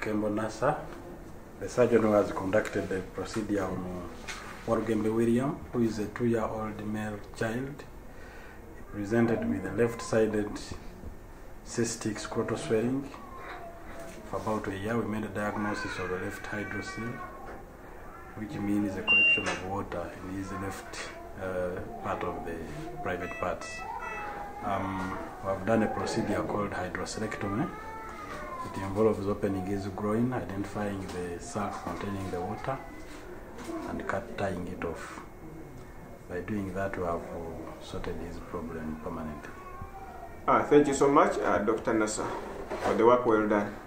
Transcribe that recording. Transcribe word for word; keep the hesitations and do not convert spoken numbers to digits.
Kembo Nasa, the surgeon who has conducted the procedure on Warugembe William, who is a two-year-old male child. He presented with a left-sided cystic scrotal swelling. For about a year, we made a diagnosis of a left hydrocele, which means a collection of water in his left uh, part of the private parts. Um, we have done a procedure called hydrocelectomy. It involves opening his groin, identifying the sac containing the water, and cut tying it off. By doing that, we have uh, sorted his problem permanently. Ah, thank you so much, uh, Doctor Nasa, for the work well done.